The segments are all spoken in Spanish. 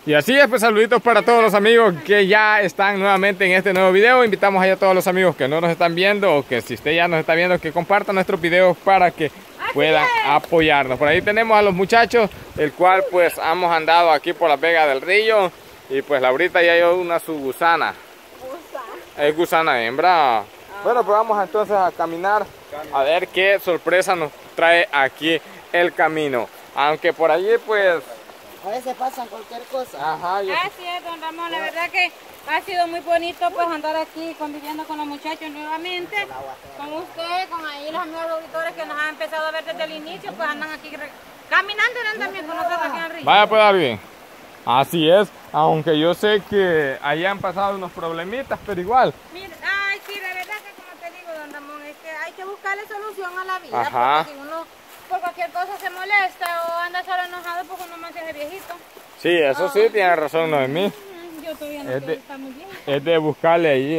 Y así es, pues saluditos para todos los amigos que ya están nuevamente en este nuevo video. Invitamos a todos los amigos que no nos están viendo o que si usted ya nos está viendo, que compartan nuestros videos para que puedan apoyarnos. Por ahí tenemos a los muchachos, el cual pues hemos andado aquí por la Vega del Río. Y pues Laurita ya hay una su gusana. Es gusana hembra. Bueno, pues vamos entonces a caminar a ver qué sorpresa nos trae aquí el camino. Aunque por allí pues... a veces pasan cualquier cosa. Ajá, Así es, don Ramón, la verdad que ha sido muy bonito pues andar aquí conviviendo con los muchachos nuevamente. Con usted, con ahí los amigos auditores que nos han empezado a ver desde el inicio, pues andan aquí caminando y andan también con nosotros aquí en el río. Vaya pues Darwin. Así es, aunque yo sé que ahí han pasado unos problemitas, pero igual. Mira, ay, sí, la verdad que como te digo, don Ramón, es que hay que buscarle solución a la vida. Ajá. Porque si uno por cualquier cosa se molesta o anda solo enojado, pues uno más se hace viejito. Sí, eso sí, tiene razón Noemí. Yo todavía no estoy, está muy bien. Es de buscarle ahí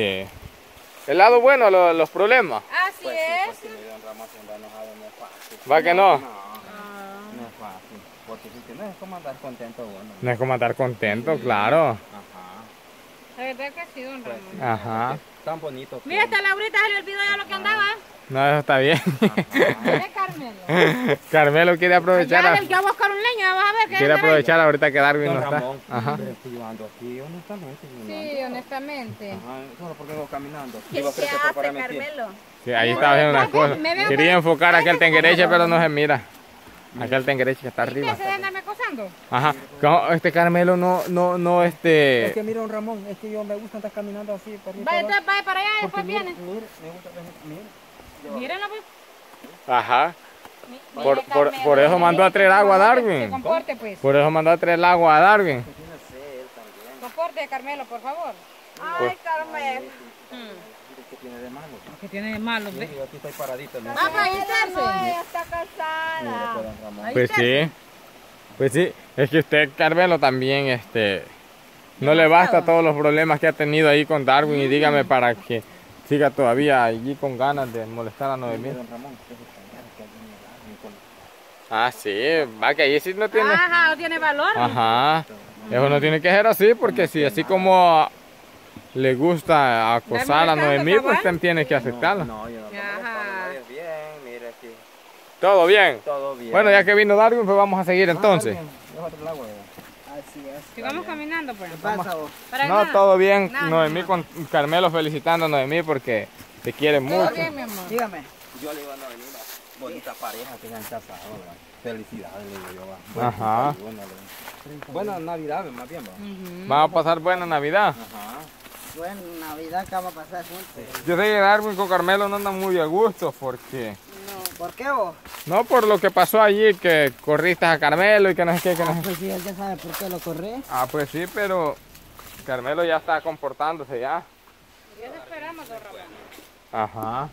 el lado bueno a los problemas. Así Pues es. sí, porque don Ramón se anda enojado, no es fácil. ¿Va que no? No es fácil. Porque si no es como andar contento uno. No es como estar contento, claro. Ajá. La verdad que sí, don Ramón. Ajá. Tan bonito. Que... Mira, hasta Laurita se le olvidó ya lo que andaba. No, eso está bien. Mira, Carmelo. Carmelo quiere aprovechar. Ya, ya buscar un leño, vas a ver que Quiere anda aprovechar ahorita que Darwin don no está. Ramón, Ajá. pero estoy llevando aquí, honestamente. ahí. Sí, honestamente. Ajá, solo porque vengo caminando. ¿Qué Iba a se crecer hace, para mentir. Carmelo? Sí, ahí está viendo una cosa. Quería enfocar aquel tenguereche, pero no se mira. Aquel tenguereche que está arriba. ¿Se de andarme acosando? Ajá. Como este Carmelo no Es que mira, don Ramón, es que yo me gusta andar caminando así. Vaya, entonces vaya para allá y después mire, viene. mire, me gusta, mire. Mírenlo, pues. Ajá. Mire, Carmelo, Por eso mandó a traer agua a Se Darwin. comporte, pues. Por eso mandó a traer el agua a Darwin. Yo no sé, él también. Comporte, Carmelo, por favor. Ay, Carmelo. ¿Qué tiene de malo? ¿Qué tiene de malo? Yo aquí estoy paradito. ¿No? Ah, para quitarse. Ella está casada. Mire, pues, don Ramón. Pues sí. Pues sí. Es que usted, Carmelo, también no le basta todos los problemas que ha tenido ahí con Darwin. Y dígame para que siga todavía allí con ganas de molestar a Noemí. Don Ramón, que viene Darwin con... Ah, sí. Va que ahí sí no tiene... Ajá, no tiene valor. Ajá. Eso no tiene que ser así, porque si así como le gusta acosar a Noemí, pues usted tiene que aceptarlo. No, yo no lo Ajá. molesto a nadie. Bien, mire aquí. ¿Todo bien? Todo bien. Bueno, ya que vino Darwin, pues vamos a seguir entonces. Déjate el agua. Así es. Sigamos caminando, pues. ¿Qué pasa vos? Para No, nada. todo bien. Nada, Noemí nada. con Carmelo felicitando a Noemí porque te quiere Todo mucho. bien, mi amor. Dígame. Yo le iba a venir una bonita pareja que se han casado, ¿verdad? Felicidades, le digo yo. Va. Ajá. Buena Navidad, más bien, va. Vamos a pasar buena Navidad. Ajá. Bueno, Navidad que vamos a pasar juntos. Yo sé que Darwin con Carmelo no andan muy a gusto porque... No, ¿por qué vos? No por lo que pasó allí, que corriste a Carmelo y que no sé qué, que no sé qué. Pues sí, él ya sabe por qué lo corré. Ah, pues sí, pero Carmelo ya está comportándose ya. Ya te esperamos, don Ramón. Ajá.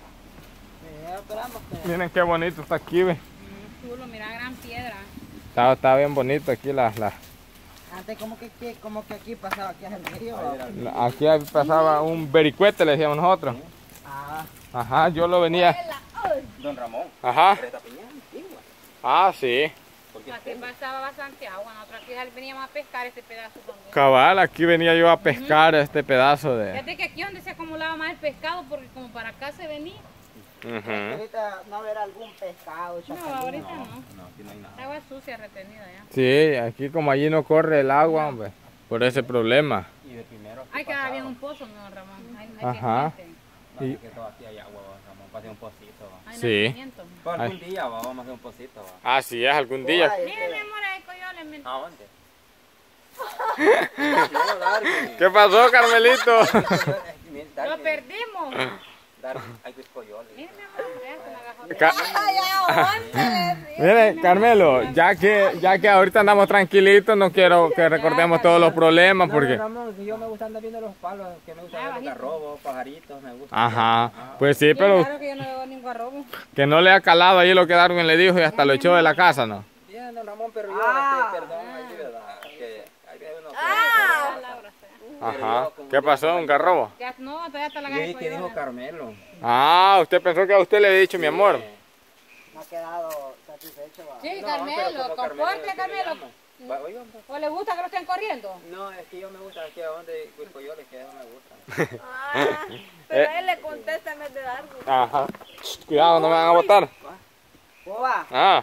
Ya esperamos que... Miren qué bonito está aquí, ve. Chulo, mira, gran piedra. Está bien bonito aquí Antes como que aquí pasaba, aquí en el río. aquí pasaba un vericuete, le decíamos nosotros. Ah, Ajá, yo lo venía. Don Ramón. Ajá. Esta piña es antigua. Ah, sí. Porque Aquí pasaba bastante agua. Nosotros aquí veníamos a pescar este pedazo también. Cabal, aquí venía yo a pescar este pedazo de... Fíjate que aquí donde se acumulaba más el pescado, porque como para acá se venía. Ujú. ahorita no habrá algún pescado, No, chacalín. ahorita no. no, aquí no hay nada. Agua sucia retenida ya. Sí, aquí como allí no corre el agua, hombre, por ese problema. Y de primero aquí Hay que haber pasaba. bien un pozo, mi don Ramón. Hay Ajá. que No, Y- es que todo aquí hay agua, don Ramón. Pase un pocito, va. hay Sí. nacimiento. Pues algún día vamos a hacer un pocito, va. Ah, sí, es algún día. Ay, Mire, mi amor, ahí coyoles. ¿A dónde? No, Darwin. ¿Qué pasó, Carmelito? Lo perdimos. Darwin, hay que escoyoles. Mire, mi amor, ya se la agarró. Miren, Carmelo, ya que ahorita andamos tranquilitos, no quiero que recordemos todos los problemas porque... Ramón, que yo me gusta andar viendo los palos, que me gusta ver los garrobos, pajaritos, me gusta. Ajá, pues sí, pero Claro que yo no veo ningún arrobo. que no le ha calado ahí lo que Darwin le dijo y hasta lo echó de la casa, ¿no? Bien, don Ramón, pero yo, perdón, ahí, ¿verdad? Que hay unos... Ajá, ¿qué pasó? ¿Un garrobo? Ya, no, todavía está la Y agarré que dijo Carmelo. Ah, usted pensó que a usted le había dicho mi amor. no ha quedado satisfecho. Va. Sí, No, Carmelo, pero como comporte, Carmelo, Carmelo. Oigan, ¿O le gusta que lo estén corriendo? no, es que yo me gusta aquí a donde coyoles que no me gustan. Ah, pero él le contesta en vez de dar. Ajá. Cuidado, no me van a botar. Boba, Ah,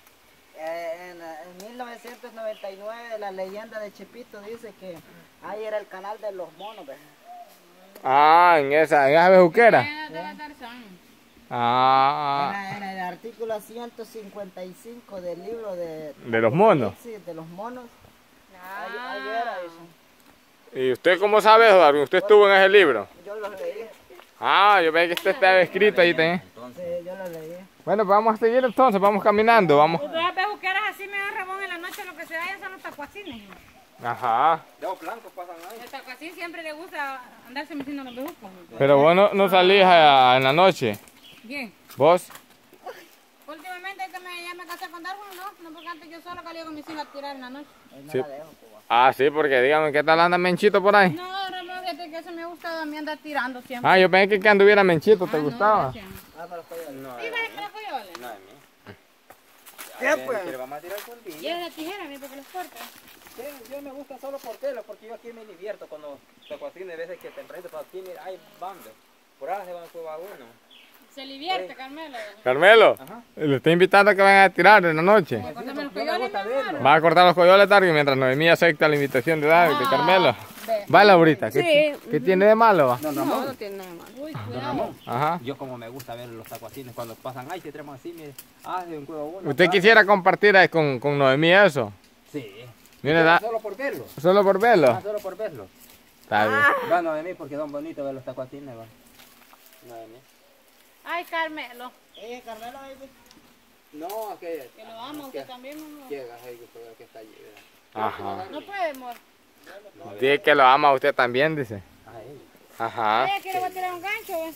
en 1999 la leyenda de Chepito dice que ahí era el canal de los monos, ¿ves? en esa bejuquera. De la Tarzán. Ah, En el artículo 155 del libro de los monos. Sí, de los monos. Ah. Ahí era eso. ¿Y usted cómo sabe eso, Darwin? ¿Usted estuvo en ese libro? Yo lo leí. Yo veía que usted estaba escrito ahí también. Sí, yo lo leí. Bueno, pues vamos a seguir entonces, vamos caminando, vamos. Ustedes bejuqueras así me dan Ramón en la noche, lo que se vayan son los tacuacines. Ajá. Los blancos pasan ahí. El tacuacín siempre le gusta andarse metiendo en los bejucos. Pero vos no salís en la noche. Bien. ¿Vos? Últimamente que ya me casé con Darwin, no porque antes yo solo salía con mis hijos a tirar en la noche. Hoy no Sí. la dejo, Boba. Sí, porque dígame, ¿qué tal anda Menchito por ahí? No, Ramón, fíjate que eso me gusta, me anda tirando siempre. Yo pensé que anduviera Menchito, ¿te No, gustaba? gracias. Me los coyoles. No, ¿Y vas a los coyoles? no, de mí. ¿Qué, pues? ¿Le vamos a tirar con ¿Y es de tijera, mi porque los corta? Sí, yo me gusta solo por tela, porque yo aquí me divierto cuando toco así, de veces que te enfrento, pero aquí mira, hay bandas. Por ahí se van a jugar uno. Se divierte, Carmelo. Carmelo, Ajá. le estoy invitando a que vayan a tirar en la noche. Córtame los coyoles, mi amor. Va a cortar los coyoles, Darwin, mientras Noemí acepta la invitación de Carmelo. Ve. Va, Laurita, ¿qué tiene de malo? Va? Don No, Ramón, no tiene nada de malo. Uy, don cuidado. Ramón. Ajá. Yo como me gusta ver los tacuacines cuando pasan ahí, se treman así, mire, de un cueva uno. ¿Usted quisiera compartir ahí con Noemí eso? Sí. Mire, Solo por verlo. solo por verlo. Solo por verlo. Está bien. Va, no de mí, porque son bonitos ver los tacuacines, va. No de mí. Ay, Carmelo. Carmelo, baby. No, que Que lo amo, usted también, mi amor. llega ahí que está allí, ¿verdad? Ajá. No puede, amor. Dice que lo ama a usted también, dice. Ahí. Ajá. Ella quiere tirar un gancho, ¿ves?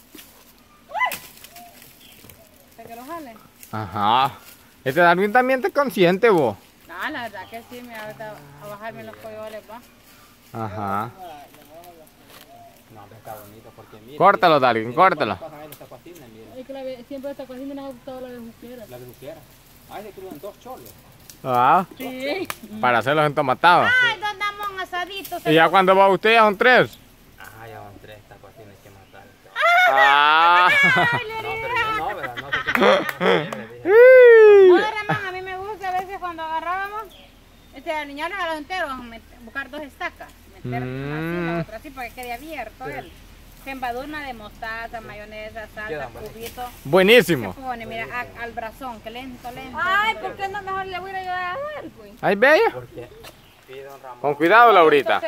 Para que lo jale. Ajá. Este Darwin también te consiente, vos. No, la verdad que sí, me ahorita a bajarme los coyoles, va. Ajá. No, pero está bonito porque mira. Córtalo, Darwin, córtalo. Pasan ahí los tacuacines, mira. Es que siempre esta cocina nos ha gustado la bejuquera. La bejuquera. Ahí se crudan dos cholos. Sí. Para hacerlos entomatados. Ay, ¿dónde andamos asaditos? Y ya cuando va usted ya son 3. Ya van 3 tacuacines que matar. Ah. No, pero yo no, ¿verdad? No sé qué. No, Ramón, a mí me gusta a veces cuando agarrábamos, alinearlos a los enteros, buscar 2 estacas, meter una así, la otra así, para que quede abierto él. Se embadurna de mostaza, mayonesa, salsa, cubito. Buenísimo. Se pone, mira, al brazón, que lento, lento. Ay, ¿por qué no mejor le voy a ayudar a él, pues? Ay, bella. Porque sí, don Ramón. Con cuidado, Laurita.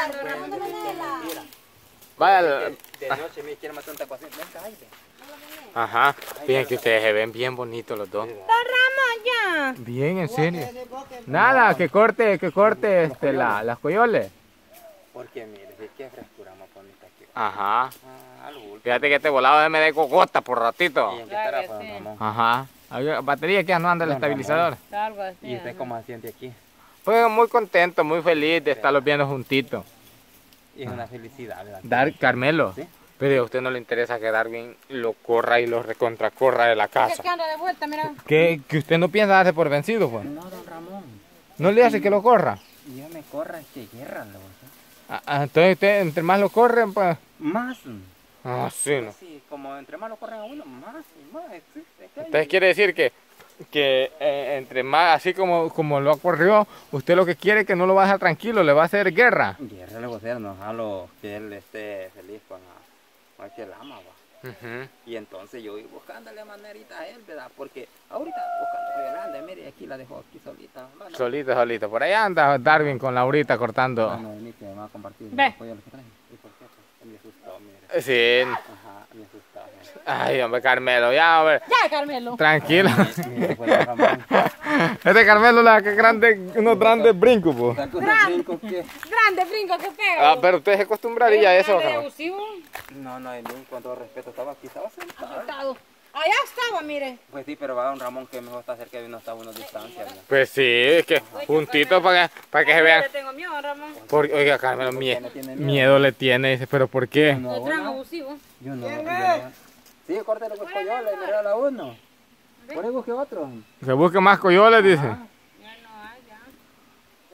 Vaya. De noche me quiere matar un tacuacín. Venga, ahí, ven. Ajá. Fíjense que ustedes se ven bien bonitos los dos. Don Ramón, ya. Bien, en serio. Nada, que corte las coyoles. Porque mire, si qué frescura más bonita que. Ajá. Al último. Fíjate que este volado me da cocota por ratito. ¿Y en qué estará, pues, don Ramón? Ajá. Batería que ya no anda el estabilizador. Algo así. ¿Y usted cómo se siente aquí? Pues muy contento, muy feliz de estarlos viendo juntitos. Y es una felicidad, ¿verdad? Carmelo. ¿Sí? Pero a usted no le interesa que Darwin lo corra y lo recontracorra de la Es casa. que anda de vuelta, mira. Que usted no piensa darse por vencido, pues. No, don Ramón. No le hace que lo corra. Yo me corra este guerra, ¿no? Entonces usted, entre más lo corren, pues. Más. Sí, ¿no? Sí, como entre más lo corren a uno, más y más. Entonces quiere decir que entre más, así como lo corrió, usted lo que quiere es que no lo va a dejar tranquilo, le va a hacer guerra. Guerra le voy a hacer, no a lo que él esté feliz con la que él ama, va. Y entonces yo voy buscándole manerita a él, ¿verdad? Porque ahorita buscando que Yolanda, mire, aquí la dejó aquí solita. Bueno, Solito. Por allá anda Darwin con Laurita cortando. no, ni que me va a compartir. Ve. Pollo lo que traje. ¿Y por qué? Pues, me asustó, mire. Sí. Ajá, me asustó. Mire. Ay, hombre, Carmelo, ya, hombre. Ya, Carmelo. Tranquilo. Mire, pues, don Ramón. Este Carmelo le da unos grandes brincos, pues. Tal cosa brinco que... Grande brinco que pega. Pero usted se acostumbraría a eso. ¿Es ¿no? abusivo? No, no, Emilio, con todo respeto, estaba aquí, estaba sentado. Estado. Allá estaba, mire. Pues sí, pero va don Ramón que mejor está cerca de uno, está a una distancia, ¿verdad? Pues sí, es que juntitos para que se vean. Le tengo miedo, Ramón. Oiga, Carmelo, ¿Por qué no tiene miedo? miedo le tiene, dice, pero ¿por qué? No, Lo traen no. abusivo. Yo no. Sí, córtale los coyoles, me regala uno. Por ahí busque otro. Se busque más coyoles, dice. Ya no hay, ya.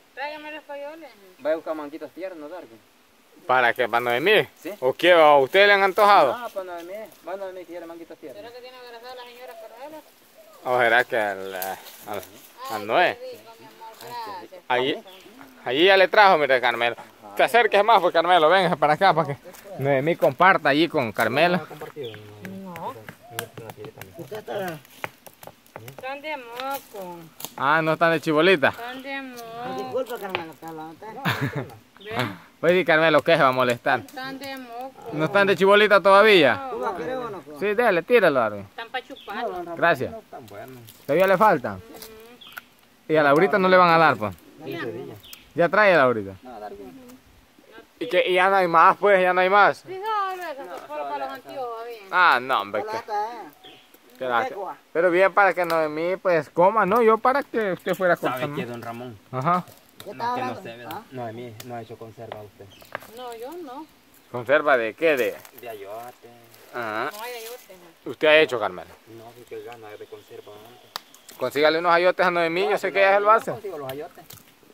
Tráigame los coyoles. Vaya a buscar manguitos tiernos, Darwin. ¿Para qué? ¿Para Noemí? Sí. ¿O qué? ¿A ustedes le han antojado? Ah, para Noemí. Va Noemí, quiere manguitos tiernos. ¿Será que tiene abrazada la señora Carmela? ¿O será que al Noé? Qué rico, mi amor, gracias. Allí ya le trajo, mire, Carmelo. Te acerques más, pues, Carmelo, venga para acá para que Noemí comparta allí con Carmela. No. Usted está... Son de moco. Ah, no están de chibolita. Son de moco. Disculpa, Carmela, está hablando. ¿Ven? Pues sí, Carmelo, ¿qué se va a molestar? Son de moco. ¿No están de chibolita todavía? ¿Tú la quieres o no? Sí, dale, tíralo, Darwin. Están para chuparlo. Gracias. No tan bueno. ¿Todavía le faltan? Y a Laurita no le van a dar, pues. Ya trae a Laurita. No, Darwin. Y ya no hay más, pues, ya no hay más. Sí, no, eso es solo para los antiguos, bien. Ah, no, hombre. Hola, está, Que la- Pero bien para que Noemí, pues, coma, ¿no? Yo para que usted fuera a ¿Sabe comer. qué, don Ramón? Ajá. ¿Qué No, está que no hablando? sé, ¿verdad? Noemí no ha hecho conserva usted. No, yo no. ¿Conserva de qué? De ayote. Ajá. No hay ayote. Usted ha hecho, Carmelo. No, sí que gana de conserva antes. Consígale unos ayotes a Noemí, yo sé que ella es el base. Consigo los ayotes.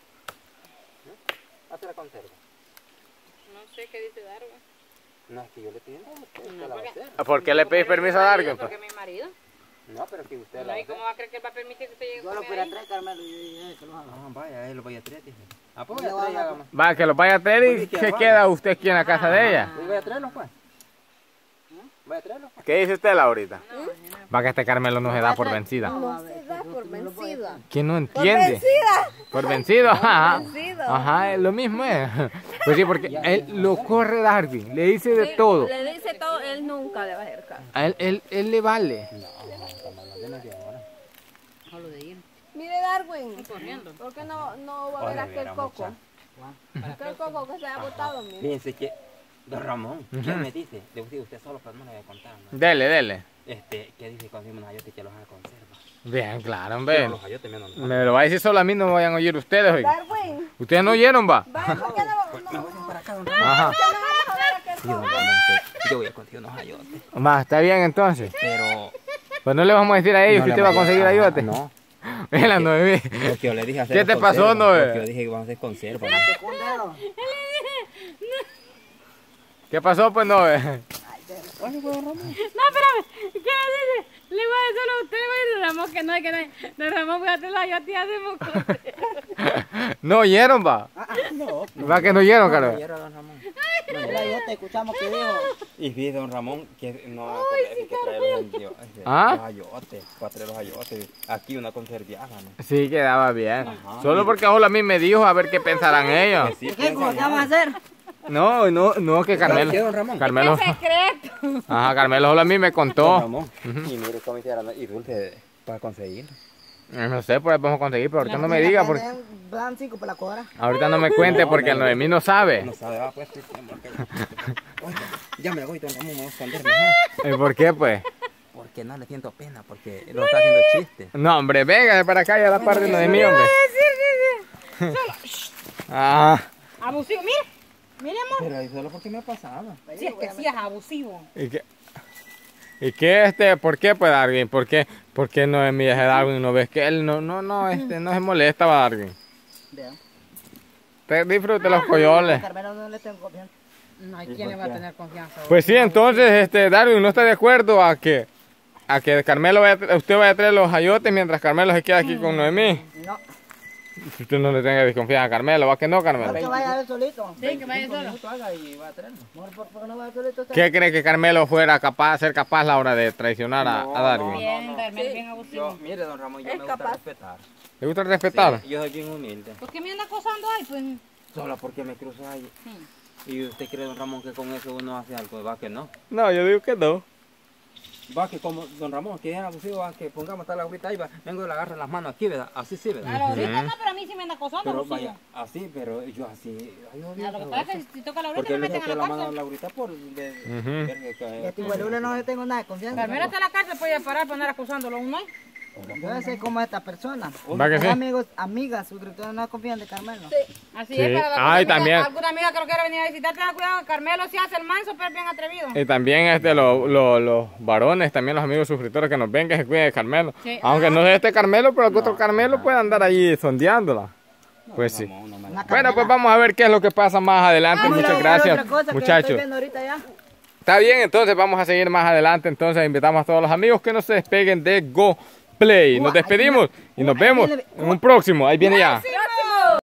Hace la conserva. No sé qué dice Darwin. No, es que yo le pido a usted, usted No, la va a porque- hacer. ¿Por qué le pedís permiso a Darwin? Porque mi marido. No, pero que usted la No, va a ¿y hacer. cómo va a creer que él va a permitir que usted llegue Yo a lo comer fui a ahí? traer, Carmelo, y que lo haga. Ah, vaya, él lo voy a traer, dije. Ah, pues Y voy le a voy a traer, dar- hágame. Va, que los vaya a traer y Oye, que se vaya. queda usted aquí en la casa de ella. Voy a traerlo, pues. Voy a traerlo, pues. ¿Qué dice usted, Laurita? Va que este Carmelo no se da por vencida. No se da por vencida. ¿Quién no entiende? Por vencido, ajá. vencido. Ajá, lo mismo es. Pues sí, porque él lo corre Darwin, le dice de todo. Le dice todo, él nunca le va a hacer caso. A él le vale. Estamos hablando de ahora. Solo de ir. Mire, Darwin, Corriendo. ¿por qué no va a ver Oye, aquel mira, coco? muchacha. Aquel coco que se ha botado, mire. Fíjense que, don Ramón, ¿qué me dice? De usted solo, pero no le voy a contar, ¿no? Dele. ¿Qué dice cuando unos ayotes que los haga conserva? Bien, claro, Pero hombre. los ayotes menos. Me lo va a decir solo a mí, no me vayan a oír ustedes, oiga. Darwin, Ustedes no oyeron, va. vaya, ¿por qué Me voy para acá, don Ramón. Ajá. no vamos a ver aquel Sí, don coco? Ramón, que yo voy a conseguir unos ayotes. Va, está bien entonces. Pero... Pues no le vamos a decir a ellos no que le usted va a vaya- conseguir ajá, ayote. No, Mira, Noemí. porque yo le dije hacer ¿Qué te pasó, conserva, Noé? Porque yo dije que vamos a hacer conserva, ¿no? Un dedo. ¿Qué pasó, pues, Noé? No, espérame. ¿Qué dice? Le voy a decir solo a usted, güey, Ramón, que no hay que no. Don Ramón, voy a hacer la ayote y hacemos cosas. ¿No oyeron, va? No, Va que no oyeron, Carlos. quiero, don Ramón. Mira, yo te escuchamos que dijo. Y vi, don Ramón, que no, que trae ¿Ah? los ayotes, para traer los ayotes. Aquí una conserviada, ¿no? Sí, quedaba bien. Ajá. Solo porque solo a mí me dijo a ver qué pensarán ellos. Sí, ¿Qué? ¿Cómo te vamos a hacer? No, que Carmelo. ¿Qué, don Ramón? Carmelo. Secreto. Ajá, Carmelo solo a mí me Don contó. Ramón. Y mire cómo hicieron, y dulce para conseguir. No sé, pues podemos conseguir, pero ahorita no me diga, porque Dan 5 por la cuadra. ahorita no me cuente porque el Noemí no sabe. No sabe, va, pues, sí, amor, que- Oye, ya me voy, don Ramón, me voy a esconder mejor. ¿Y por qué, pues? Porque no le siento pena, porque lo está haciendo chiste. No, hombre, venga para acá y a la parte de Noemí, hombre. Ah, Abusivo. Mire. Mire, amor. Pero ahí solo porque me ha pasado. Sí, es que sí es abusivo. ¿y qué por qué, pues, Darwin? ¿Por qué Noemí es de Darwin? ¿No ves que él no se molesta, va, Darwin? Vean. Te disfrute los coyoles. Carmelo no le tengo confianza. No hay quien le va a tener confianza. Pues sí, entonces, Darwin, ¿no está de acuerdo a que Carmelo usted vaya a traer los ayotes mientras Carmelo se queda aquí con Noemí? No. Si usted no le tenga desconfianza a Carmelo, ¿va que no, Carmelo? Que vaya él solito. Sí, que vaya solo. Haga y va a traerlo. ¿Por qué no vaya solito? ¿Qué cree que Carmelo fuera ser capaz a la hora de traicionar a Darwin? Bien, Darmel, bien Yo, abusivo. mire, don Ramón, yo Es me gusta capaz. respetar. ¿Le gusta respetar? Sí, yo soy bien humilde. ¿Por qué me anda acosando ahí? Pues. Solo porque me cruzo ahí. ¿Y usted cree, don Ramón, que con eso uno hace algo? Va que no. No, yo digo que no. Va que como don Ramón, que es abusivo, va que pongamos tal ahorita ahí, va, vengo y le agarro las manos aquí, ¿verdad? Así sí, ¿verdad? A la ahorita no, pero a mí sí me anda acosando. Pero abusivo. vaya, así, pero yo así. Ay, yo A lo que pasa es que si toca la ahorita porque me le meten saqué a la la mano a cárcel. Laurita por ver Y que a ti, güey, no le tengo nada de confianza. Carmelo está en la cárcel, puede parar para andar acusándolo a uno. Yo sé cómo es esta persona. ¿Va que Mis sí? amigos, amigas, suscriptores no confían de Carmelo. Así Sí. es, para Ay, también. alguna amiga que lo quiera venir a visitar, tenga cuidado. Carmelo sí hace el manso, pero es bien atrevido. Y también los varones, también los amigos suscriptores que nos ven, que se cuiden de Carmelo. Sí. Aunque no sea este Carmelo, pero que otro Carmelo puede andar ahí sondeándola. Pues sí. Una Bueno, pues vamos a ver qué es lo que pasa más adelante. Muchas gracias, muchachos. Está bien, entonces vamos a seguir más adelante. Entonces invitamos a todos los amigos que no se despeguen de Go Play. Nos despedimos y nos vemos en un próximo. Ahí viene ya.